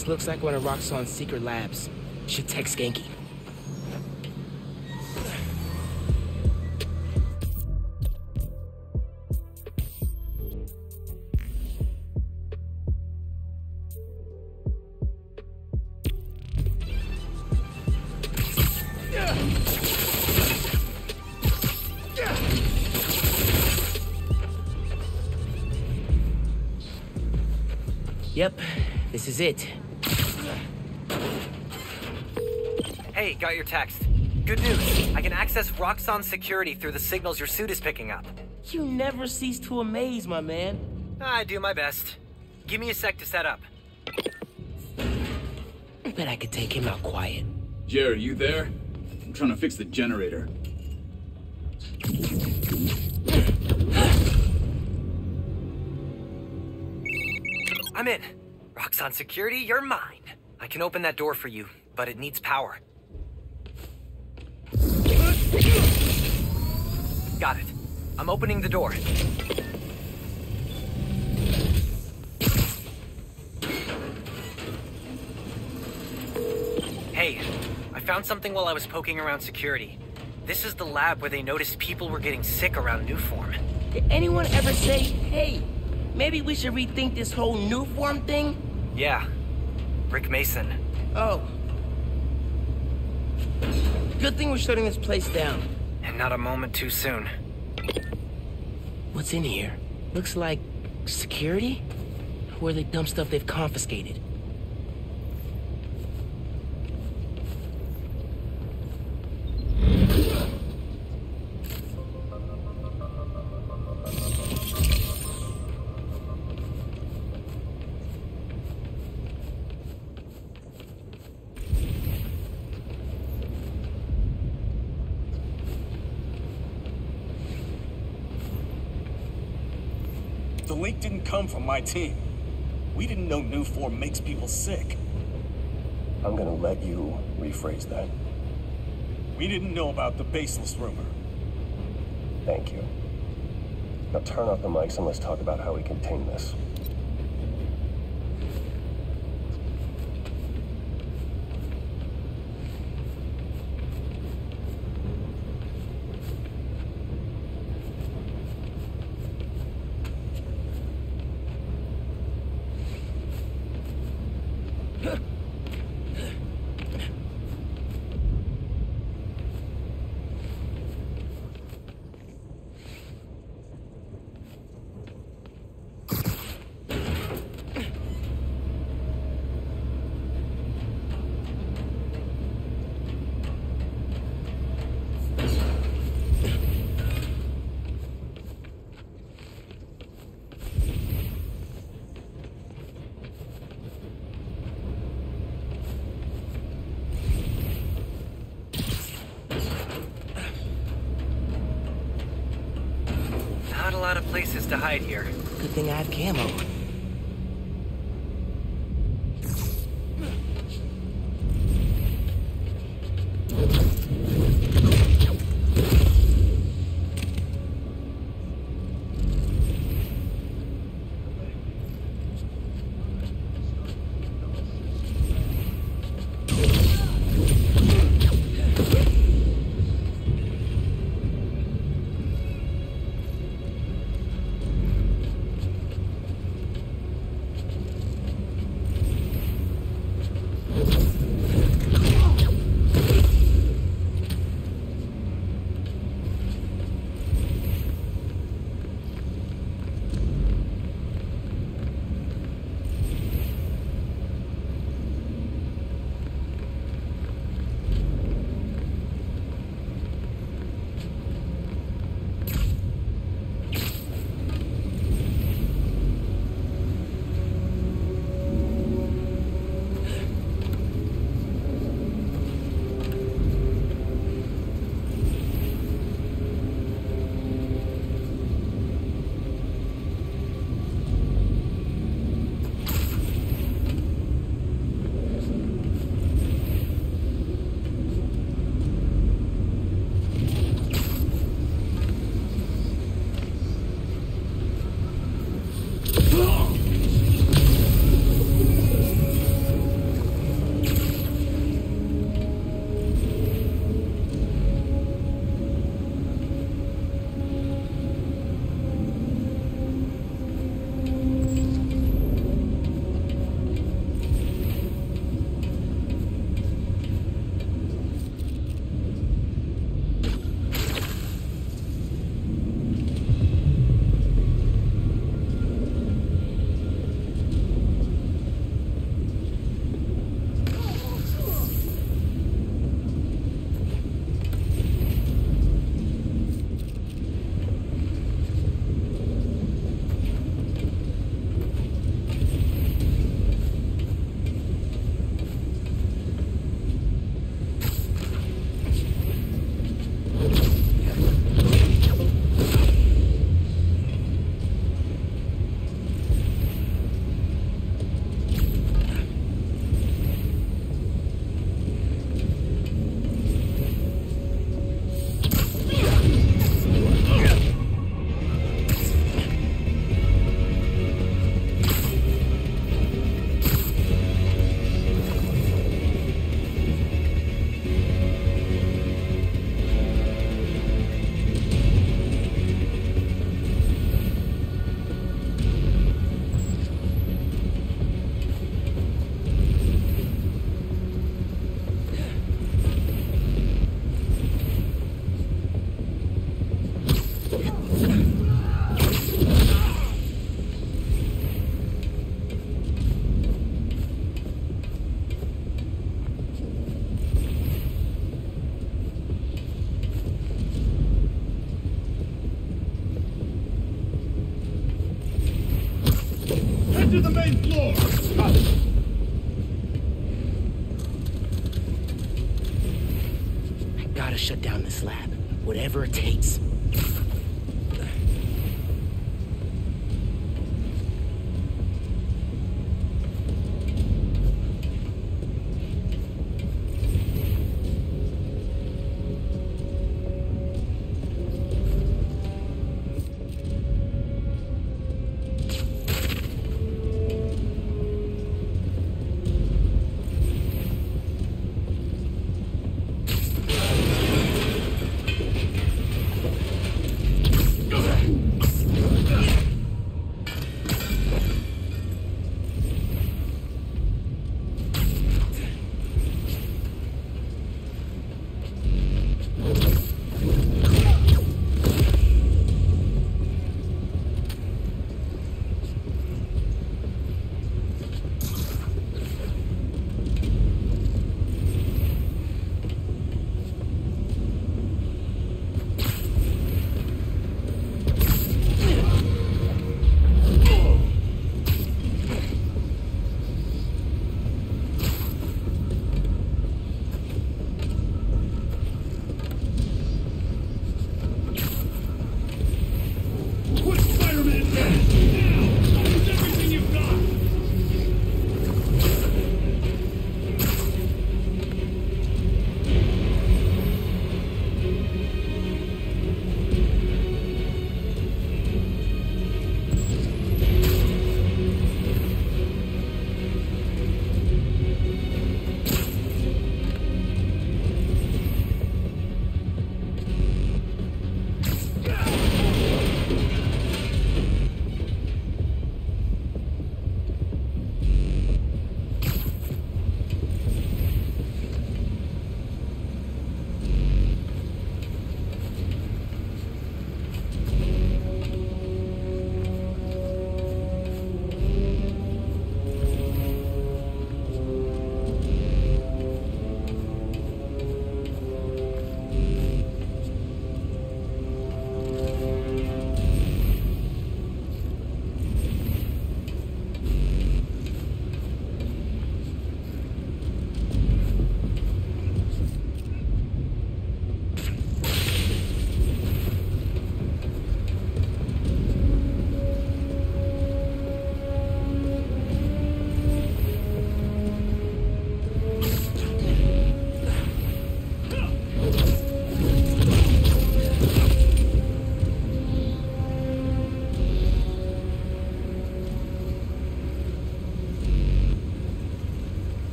This looks like one of Roxxon's secret labs. Should text Genki. Yep, this is it. Hey, got your text. Good news. I can access Roxxon security through the signals your suit is picking up. You never cease to amaze, my man. I do my best. Give me a sec to set up. I bet I could take him out quiet. Jerry, you there? I'm trying to fix the generator. I'm in. Roxxon security, you're mine. I can open that door for you, but it needs power. Got it. I'm opening the door. Hey, I found something while I was poking around security. This is the lab where they noticed people were getting sick around Nuform. Did anyone ever say, hey, maybe we should rethink this whole Nuform thing? Yeah. Rick Mason. Oh. Good thing we're shutting this place down. And not a moment too soon. What's in here? Looks like security? Where they dump stuff they've confiscated. The link didn't come from my team. We didn't know Nuform makes people sick. I'm gonna let you rephrase that. We didn't know about the baseless rumor. Thank you. Now turn off the mics and let's talk about how we contain this. Not a lot of places to hide here. Good thing I have camo. to the main floor! Got it. I gotta shut down this lab, whatever it takes.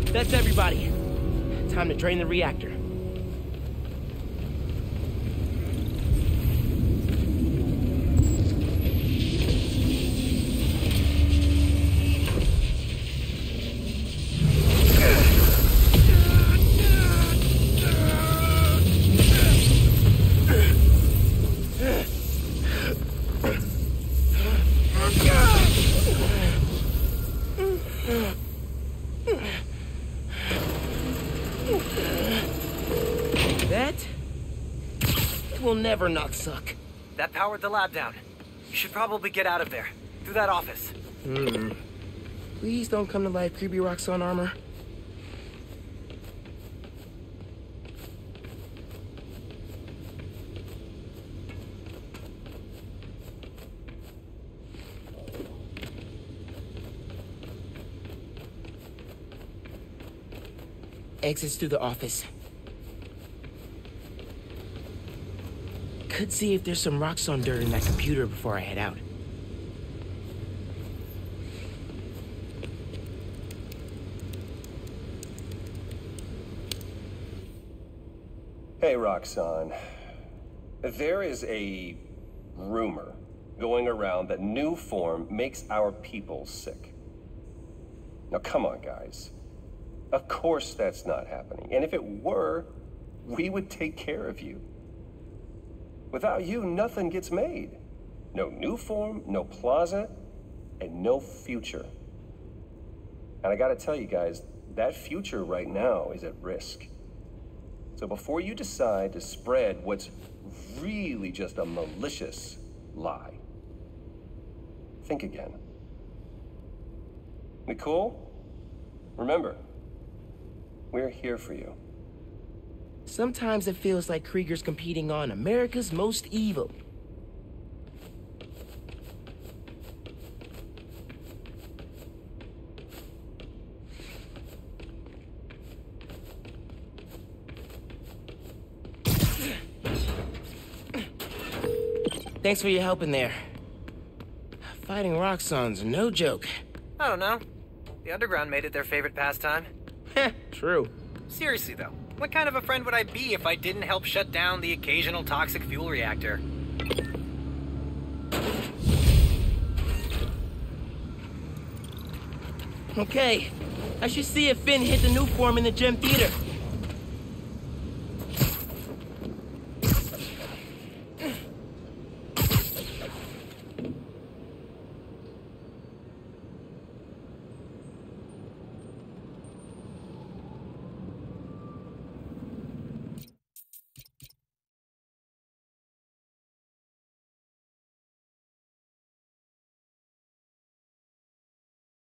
That's everybody. Time to drain the reactor. That will never not suck. That powered the lab down. You should probably get out of there. Through that office. Please don't come to life, creepy Roxxon armor. Exits through the office. Could see if there's some Roxxon dirt in that computer before I head out. Hey, Roxxon. There is a rumor going around that new form makes our people sick. Now, come on, guys. Of course that's not happening. And if it were, we would take care of you. Without you, nothing gets made. No new form, no plaza, and no future. And I gotta tell you guys, that future right now is at risk. So before you decide to spread what's really just a malicious lie, think again. We cool? Remember, we're here for you. Sometimes it feels like Krieger's competing on America's Most Evil. Thanks for your help in there. Fighting Roxxon's no joke. I don't know. The Underground made it their favorite pastime. Heh, true. Seriously, though, what kind of a friend would I be if I didn't help shut down the occasional toxic fuel reactor? Okay, I should see if Finn hit the new form in the gym theater.